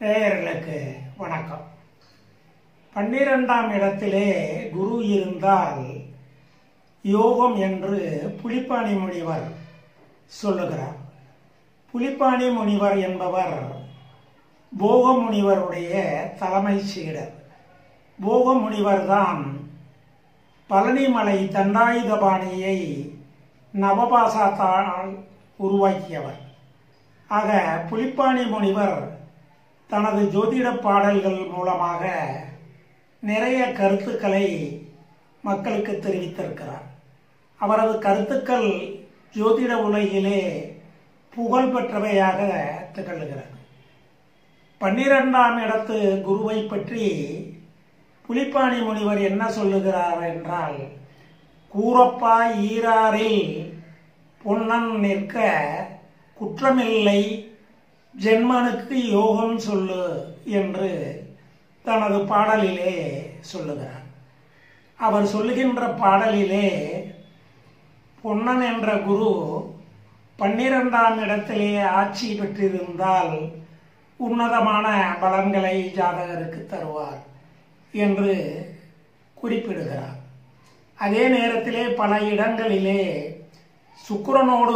நேயர்களுக்கு வணக்கம். 12ஆம் இடத்திலே குரு இருந்தால் யோகம் என்று புலிப்பாணி முனிவர் சொல்லுகிறார். புலிப்பாணி முனிவர் என்பவர் போக முனிவருடைய தலைமை சீடர். போக முனிவர் தான் பழனிமலை தண்டாயுதபாணியை நவபாசத்தால் உருவாக்கியவர். ஆக புலிப்பாணி முனிவர் தனது ஜோதிட பாடல்கள் மூலமாக நிறைய கருத்துக்களை மக்களுக்கு தெரிவித்திருக்கிறார். அவரது கருத்துக்கள் ஜோதிட உலகிலே புகழ் பெற்றவையாக திகழ்கிறது. 12ஆம் இடத்து குருவை பற்றி புலிப்பாணி முனிவர் என்ன சொல்லுகிறார் என்றால், கூரப்பா ஈராரில் பொன்னன் நிற்க குற்றமில்லை ஜென்மனுக்கு யோகம் சொல்லு என்று தனது பாடலிலே சொல்லுகிறார். அவர் சொல்லுகின்ற பாடலிலே பொன்னன் என்ற குரு 12ஆம் இடத்திலே ஆட்சி பெற்றிருந்தால் உன்னதமான பலன்களை ஜாதகருக்கு தருவார் என்று குறிப்பிடுகிறார். அதே நேரத்திலே பல இடங்களிலே சுக்கிரனோடு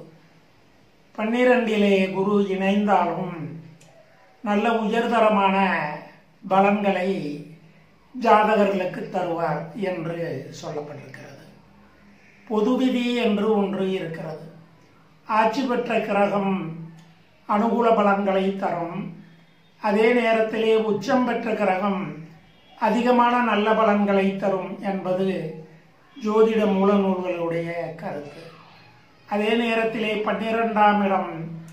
12இலே குரு இணைந்தாலும் நல்ல உயர்தரமான பலன்களை ஜாதகர்களுக்கு தருவார் என்று சொல்லப்பட்டிருக்கிறது. பொது விதி என்று ஒன்று இருக்கிறது. ஆட்சி பெற்ற கிரகம் அனுகூல பலன்களை தரும். அதே நேரத்திலே உச்சம் பெற்ற கிரகம் அதிகமான நல்ல பலன்களை தரும் என்பது ஜோதிட மூல நூல்களுடைய கருத்து. அதே நேரத்திலே 12ஆம் இடம்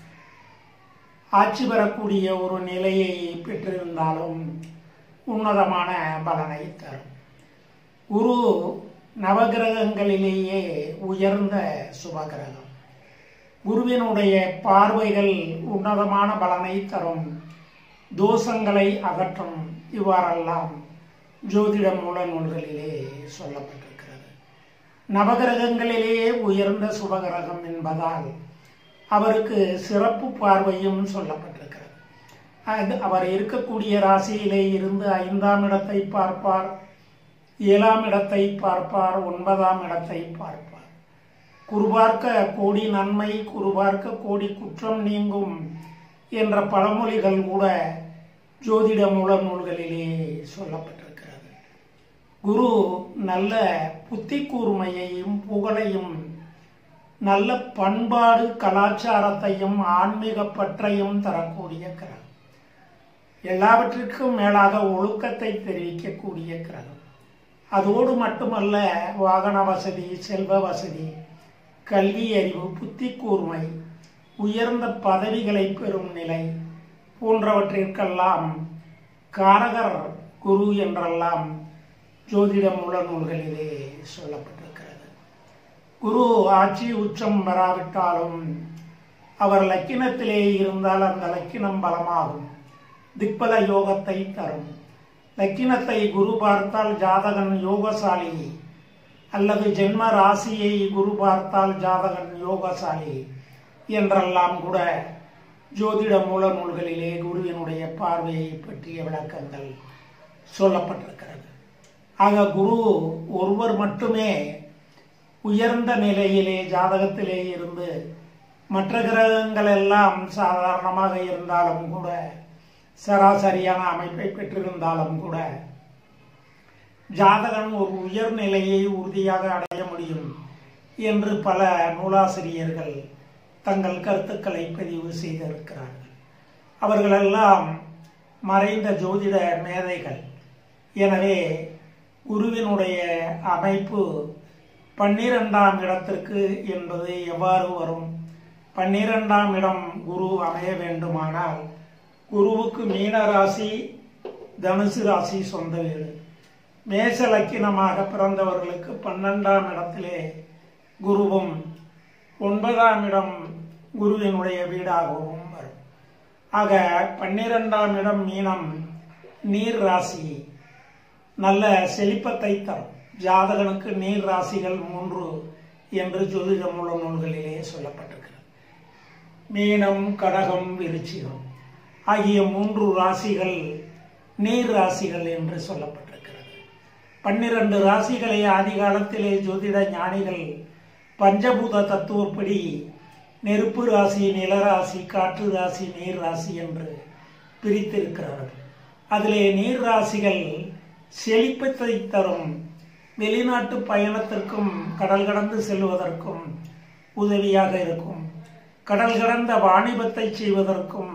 ஆட்சி பெறக்கூடிய ஒரு நிலையை பெற்றிருந்தாலும் உன்னதமான பலனை தரும். குரு நவகிரகங்களிலேயே உயர்ந்த சுபகிரகம். குருவினுடைய பார்வைகள் உன்னதமான பலனை தரும், தோஷங்களை அகற்றும். இவ்வாறெல்லாம் ஜோதிட மூல நூல்களிலே சொல்லப்பட்டிருக்கிறது. நவகிரகங்களிலேயே உயர்ந்த சுபகிரகம் என்பதால் அவருக்கு சிறப்பு பார்வையும் சொல்லப்பட்டிருக்கிறது. அவர் இருக்கக்கூடிய ராசியிலே இருந்து 5ஆம் இடத்தை பார்ப்பார், 7ஆம் இடத்தை பார்ப்பார், 9ஆம் இடத்தை பார்ப்பார். குருபார்க்க கோடி நன்மை, குருபார்க்க கோடி குற்றம் நீங்கும் என்ற பழமொழிகள் கூட ஜோதிட மூல நூல்களிலே சொல்லப்பட்டிருக்கிறது. குரு நல்ல புத்தி கூர்மையையும் புகழையும் நல்ல பண்பாடு கலாச்சாரத்தையும் ஆன்மீக பற்றையும் தரக்கூடிய கிரகம். எல்லாவற்றிற்கும் மேலாக ஒழுக்கத்தை தெரிவிக்கக்கூடிய கிரகம். அதோடு மட்டுமல்ல, வாகன வசதி, செல்வ வசதி, கல்வி அறிவு, புத்தி கூர்மை, உயர்ந்த பதவிகளை பெறும் நிலை போன்றவற்றிற்கெல்லாம் காரகர் குரு என்றெல்லாம் ஜோதிட மூல நூல்களிலே சொல்லப்பட்டிருக்கிறது. குரு ஆட்சி உச்சம் பெறாவிட்டாலும் அவர் லக்கினத்திலே இருந்தால் அந்த லக்கினம் பலமாகும், திக்பல யோகத்தை தரும். லக்கினத்தை குரு பார்த்தால் ஜாதகன் யோகசாலி, அல்லது ஜென்ம ராசியை குரு பார்த்தால் ஜாதகன் யோகசாலி என்றெல்லாம் கூட ஜோதிட மூல நூல்களிலே குருவினுடைய பார்வையை பற்றிய விளக்கங்கள் சொல்லப்பட்டிருக்கிறது. ஆக குரு ஒருவர் மட்டுமே உயர்ந்த நிலையிலே ஜாதகத்திலே இருந்து மற்ற கிரகங்கள் எல்லாம் சாதாரணமாக இருந்தாலும் கூட, சராசரியான அமைப்பை பெற்றிருந்தாலும் கூட, ஜாதகன் ஒரு உயர்நிலையை உறுதியாக அடைய முடியும் என்று பல நூலாசிரியர்கள் தங்கள் கருத்துக்களை பதிவு செய்திருக்கிறார்கள். அவர்களெல்லாம் மறைந்த ஜோதிட மேதைகள். எனவே குருவினுடைய அமைப்பு 12ஆம் இடத்திற்கு என்பது எவ்வாறு வரும்? 12ஆம் இடம் குரு அமைய வேண்டுமானால் குருவுக்கு மீன ராசி, தனுசு ராசி சொந்த வீடு. மேச லக்கினமாக பிறந்தவர்களுக்கு 12ஆம் இடத்திலே குருவும் 9ஆம் இடம் குருவினுடைய வீடாகவும் வரும். ஆக 12ஆம் இடம் மீனம், நீர் ராசி, நல்ல செழிப்பத்தை தரும். ஜாதகனுக்கு நீர் ராசிகள் 3 என்று ஜோதிட மூல நூல்களிலே சொல்லப்பட்டிருக்கிறது. மீனம், கடகம், விருச்சிகம் ஆகிய 3 ராசிகள் நீர் ராசிகள் என்று சொல்லப்பட்டிருக்கிறது. 12 ராசிகளை ஆதி காலத்திலே ஜோதிட ஞானிகள் பஞ்சபூத தத்துவப்படி நெருப்பு ராசி, நிலராசி, காற்று ராசி, நீர் ராசி என்று பிரித்திருக்கிறார்கள். அதிலே நீர் ராசிகள் செழிப்பத்தை தரும், வெளிநாட்டு பயணத்திற்கும் கடல் கடந்து செல்வதற்கும் உதவியாக இருக்கும், கடல் கடந்த வாணிபத்தை செய்வதற்கும்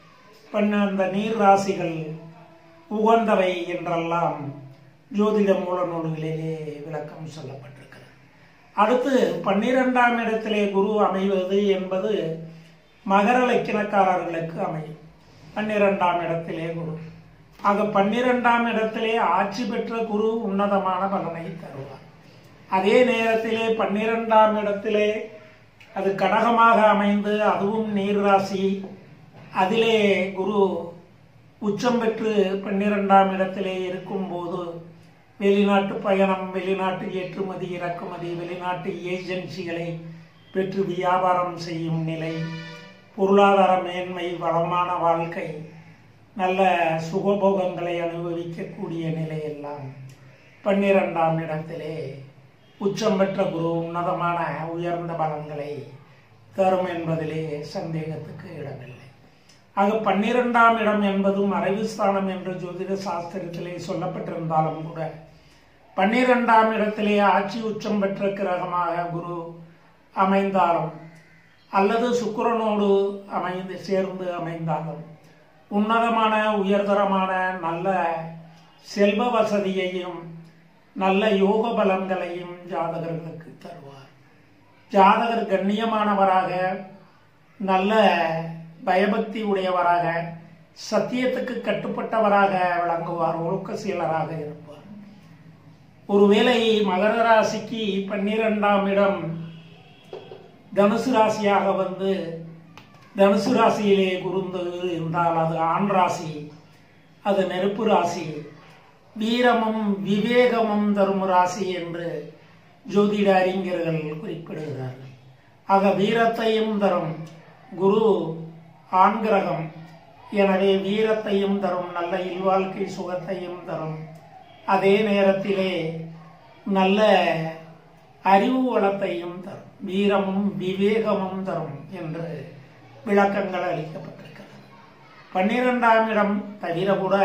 அந்த நீர் ராசிகள் உகந்தவை என்றெல்லாம் ஜோதிட மூல நூல்களிலே விளக்கம் சொல்லப்பட்டிருக்கிறது. அடுத்து 12ஆம் இடத்திலே குரு அமைவது என்பது மகர லக்கினக்காரர்களுக்கு அமையும். 12ஆம் இடத்திலே குரு. ஆக 12ஆம் இடத்திலே ஆட்சி பெற்ற குரு உன்னதமான பலனை தருவார். அதே நேரத்திலே 12ஆம் இடத்திலே அது கடகமாக அமைந்து அதுவும் நீர் ராசி, அதிலே குரு உச்சம் பெற்று 12ஆம் இடத்திலே இருக்கும்போது வெளிநாட்டு பயணம், வெளிநாட்டு ஏற்றுமதி இறக்குமதி, வெளிநாட்டு ஏஜென்சிகளை பெற்று வியாபாரம் செய்யும் நிலை, பொருளாதார மேன்மை, வளமான வாழ்க்கை, நல்ல சுகபோகங்களை அனுபவிக்கக்கூடிய நிலையெல்லாம் 12ஆம் இடத்திலே உச்சம் பெற்ற குரு உன்னதமான உயர்ந்த பலன்களை தரும் என்பதிலே சந்தேகத்துக்கு இடமில்லை. ஆக 12ஆம் இடம் என்பதும் மறைவு ஸ்தானம் என்று ஜோதிட சாஸ்திரத்திலே சொல்லப்பட்டிருந்தாலும் கூட 12ஆம் இடத்திலே ஆட்சி உச்சம் பெற்ற கிரகமாக குரு அமைந்தாலும் அல்லது சுக்கிரனோடு சேர்ந்து அமைந்தாலும் உன்னதமான உயர்தரமான நல்ல செல்வ வசதியையும் நல்ல யோக பலன்களையும் ஜாதகர்களுக்கு தருவார். ஜாதகர் கண்ணியமானவராக, நல்ல பயபக்தி உடையவராக, சத்தியத்துக்கு கட்டுப்பட்டவராக விளங்குவார், ஒழுக்க சீலராக இருப்பார். ஒருவேளை மகர ராசிக்கு 12ஆம் இடம் தனுசு ராசியாக வந்து தனுசு ராசியிலே குருந்து இருந்தால் அது ஆண் ராசி, அது நெருப்பு ராசி, வீரமும் விவேகமும் தரும் ராசி என்று ஜோதிட அறிஞர்கள் குறிப்பிடுகிறார்கள். ஆக வீரத்தையும் தரும் குரு ஆண் கிரகம், எனவே வீரத்தையும் தரும், நல்ல இல்வாழ்க்கை சுகத்தையும் தரும், அதே நேரத்திலே நல்ல அறிவு வளத்தையும் தரும், வீரமும் விவேகமும் தரும் என்று விளக்கங்கள் அளிக்கப்பட்டிருக்கிறது. 12ஆம் இடம் தவிர கூட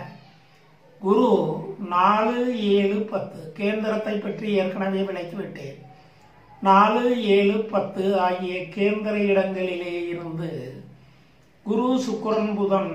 குரு 4, 7, 10 கேந்திரத்தை பற்றி ஏற்கனவே விளக்கிவிட்டேன். 4, 7, 10 ஆகிய கேந்திர இடங்களிலே இருந்து குரு சுக்கிரன் புதன்,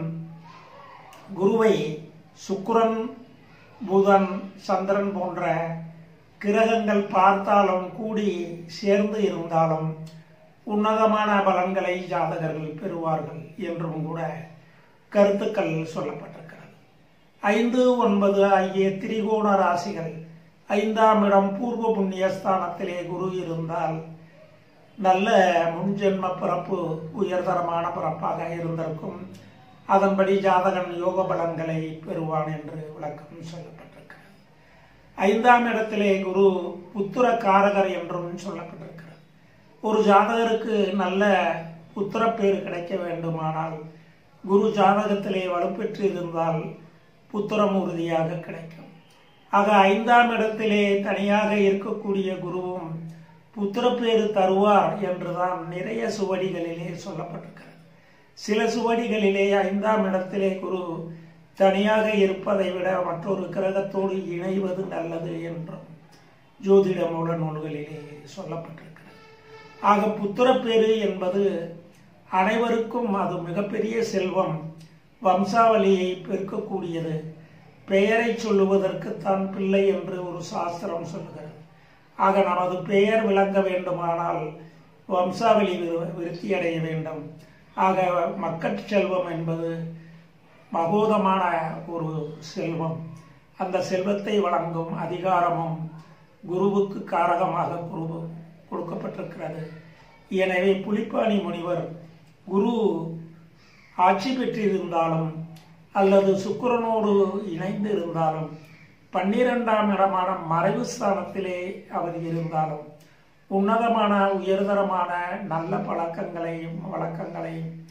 குருவை சுக்கிரன் புதன் சந்திரன் போன்ற கிரகங்கள் பார்த்தாலும் கூடி சேர்ந்து இருந்தாலும் உன்னதமான பலன்களை ஜாதகர்கள் பெறுவார்கள் என்றும் கூட கருத்துக்கள் சொல்லப்பட்டிருக்கிறது. 5, 9 ஆகிய திரிகோண ராசிகள் 5ஆம் இடம் பூர்வ புண்ணிய ஸ்தானத்திலே குரு இருந்தால் நல்ல முன்ஜென்ம பிறப்பு உயர்தரமான பிறப்பாக இருந்திருக்கும். அதன்படி ஜாதகன் யோக பலன்களை பெறுவான் என்று விளக்கம் சொல்லப்பட்டிருக்கிறது. 5ஆம் இடத்திலே குரு புத்திர காரகர் என்றும் சொல்லப்பட்டிருக்கிறது. ஒரு ஜாதகருக்கு நல்ல புத்திர பேர் கிடைக்க வேண்டுமானால் குரு ஜாதகத்திலே வலுப்பெற்று இருந்தால் புத்திரம் உறுதியாக கிடைக்கும். ஆக 5ஆம் இடத்திலே தனியாக இருக்கக்கூடிய குருவும் புத்திரப்பேறு தருவார் என்றுதான் நிறைய சுவடிகளிலே சொல்லப்பட்டிருக்கிறது. சில சுவடிகளிலே 5ஆம் இடத்திலே குரு தனியாக இருப்பதை விட மற்றொரு கிரகத்தோடு இணைவது நல்லது என்றும் ஜோதிட மூல நூல்களிலே சொல்லப்பட்டிருக்கிறது. ஆக புத்திரப்பேறு என்பது அனைவருக்கும் அது மிகப்பெரிய செல்வம், வம்சாவளியை பெருக்கக்கூடியது. பெயரை சொல்லுவதற்குத்தான் பிள்ளை என்று ஒரு சாஸ்திரம் சொல்லுகிறது. ஆக நமது பெயர் விளங்க வேண்டுமானால் வம்சாவளி விருத்தியடைய வேண்டும். ஆக மக்கட் செல்வம் என்பது மகோதமான ஒரு செல்வம். அந்த செல்வத்தை வழங்கும் அதிகாரமும் குருவுக்கு காரகமாக கொடுக்கப்பட்டிருக்கிறது. எனவே புலிப்பாணி முனிவர் குரு ஆட்சி பெற்றிருந்தாலும் அல்லது சுக்கிரனோடு இணைந்து இருந்தாலும் 12ஆம் இடமான மறைவு ஸ்தானத்திலே அவர் இருந்தாலும் உன்னதமான உயர்தரமான நல்ல பழக்கங்களையும் வழக்கங்களையும்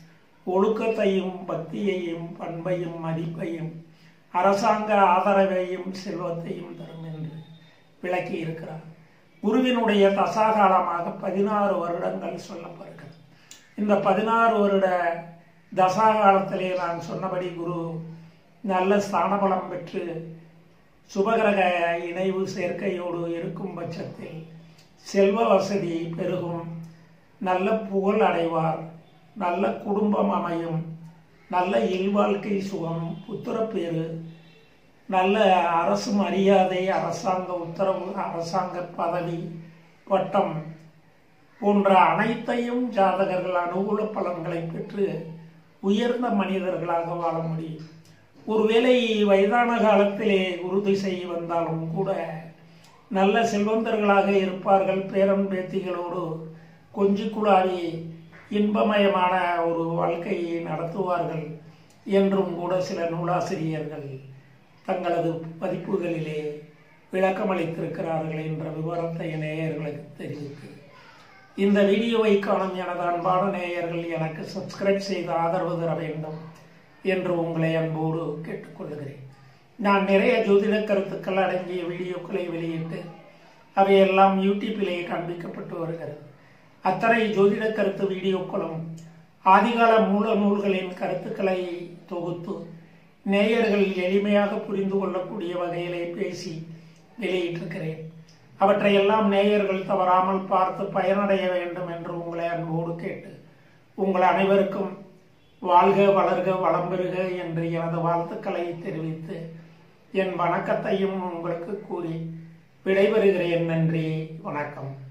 ஒழுக்கத்தையும் பக்தியையும் பண்பையும் மதிப்பையும் அரசாங்க ஆதரவையும் செல்வத்தையும் தரும் என்று விளக்கி இருக்கிறார். குருவினுடைய தசாகாலமாக 16 வருடங்கள் சொல்லப்படுகிறது. இந்த 16 வருட தசாகாலத்திலே நான் சொன்னபடி குரு நல்ல ஸ்தானபலம் பெற்று சுபகிரக இணைவு சேர்க்கையோடு இருக்கும் பட்சத்தில் செல்வ வசதி பெருகும், நல்ல புகழ் அடைவார், நல்ல குடும்பம் அமையும், நல்ல இல்வாழ்க்கை சுகம், புத்திரப்பேறு, நல்ல அரசு மரியாதை, அரசாங்க உத்தரவு, அரசாங்க பதவி, பட்டம் போன்ற அனைத்தையும் ஜாதகர்கள் அனுகூல பலன்களை பெற்று உயர்ந்த மனிதர்களாக வாழ முடியும். ஒருவேளை வயதான காலத்திலே குரு திசை வந்தாலும் கூட நல்ல செல்வந்தர்களாக இருப்பார்கள். பேரன் பேத்திகளோடு கொஞ்சி குழாவி இன்பமயமான ஒரு வாழ்க்கையை நடத்துவார்கள் என்றும் கூட சில நூலாசிரியர்கள் தங்களது பதிப்புகளிலே விளக்கமளித்திருக்கிறார்கள் என்ற விவரத்தை நேயர்களுக்கு தெரிவித்து, இந்த வீடியோவை காணும் எனது அன்பான நேயர்கள் எனக்கு சப்ஸ்கிரைப் செய்து ஆதரவு தர வேண்டும் என்று உங்களை அன்போடு கேட்டுக்கொள்கிறேன். நான் நிறைய ஜோதிட கருத்துக்கள் அடங்கிய வீடியோக்களை வெளியிட்டு அவையெல்லாம் யூடியூப்பிலே காண்பிக்கப்பட்டு வருகிறது. அத்தனை ஜோதிட கருத்து வீடியோக்களும் ஆதிகால மூல நூல்களின் கருத்துக்களை தொகுத்து நேயர்கள் எளிமையாக புரிந்து கொள்ளக்கூடிய வகையிலே பேசி வெளியிட்டிருக்கிறேன். அவற்றையெல்லாம் நேயர்கள் தவறாமல் பார்த்து பயனடைய வேண்டும் என்று உங்களை அன்போடு கேட்டு, உங்கள் அனைவருக்கும் வாழ்க வளர்க வளம் பெறுக என்று எனது வாழ்த்துக்களை தெரிவித்து என் வணக்கத்தையும் உங்களுக்கு கூறி விடைபெறுகிறேன். நன்றி, வணக்கம்.